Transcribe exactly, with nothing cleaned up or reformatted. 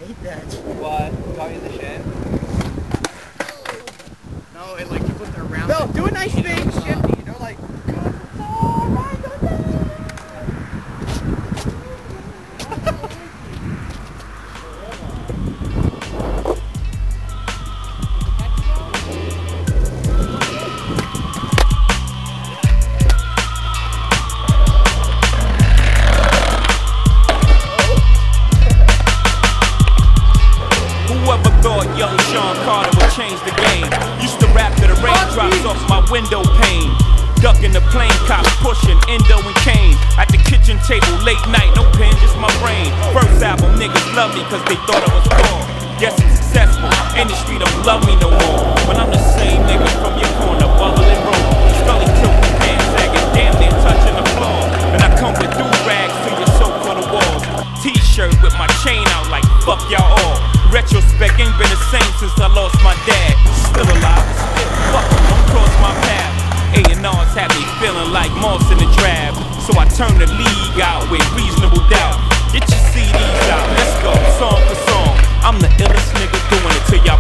hate that. What? Talking the shit? No, it like you put the round. No, do a nice thing, shifty, you know, like. Young Sean Carter would change the game. Used to rap to the raindrops off my window pane. Ducking the plane, cops pushing Endo and Kane. At the kitchen table, late night, no pen, just my brain. First album, niggas love me cause they thought I was cool. Yes, I'm successful, industry don't love me no more. But I'm the same nigga from your corner, bubbling roll. Scully tilting, pants sagging, damn near touching the floor. And I come with do-rags to your soap for the walls. T-shirt with my chain out like fuck y'all all. Retrospect ain't been the same since I lost my dad. Still alive, fuck em, don't cross my path. A and R's had me feeling like moss in the drab. So I turned the league out with reasonable doubt. Get your C Ds out, let's go, song for song. I'm the illest nigga doing it to y'all.